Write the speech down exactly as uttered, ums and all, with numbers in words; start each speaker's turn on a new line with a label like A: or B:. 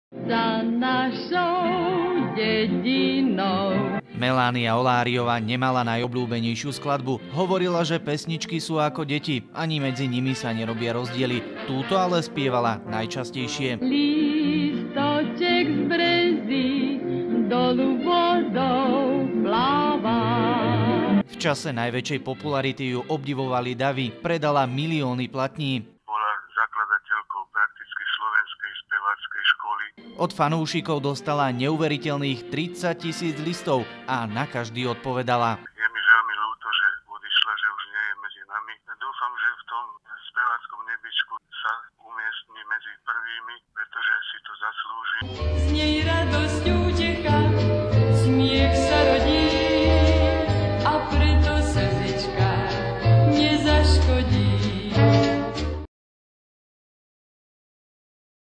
A: Za našou dedinou.
B: Melánia Oláriová nemala najobľúbenejšiu skladbu. Hovorila, že pesničky sú ako deti, ani medzi nimi sa nerobia rozdiely. Túto ale spievala najčastejšie.
A: Lístoček z brezy dolu vodou pláva.
B: V čase najväčšej popularity ju obdivovali davy, predala milióny platní.
C: Bola zakladateľkou prakticky slovenskej speváckej školy.
B: Od fanúšikov dostala neuveriteľných tridsať tisíc listov a na každý odpovedala.
C: Je mi veľmi ľúto, že odišla, že už nie je medzi nami. Dúfam, že v tom speváckom nebičku sa umiestni medzi prvými, pretože si to zaslúži.
A: Z nej radosť uteká, smiech sa rodí.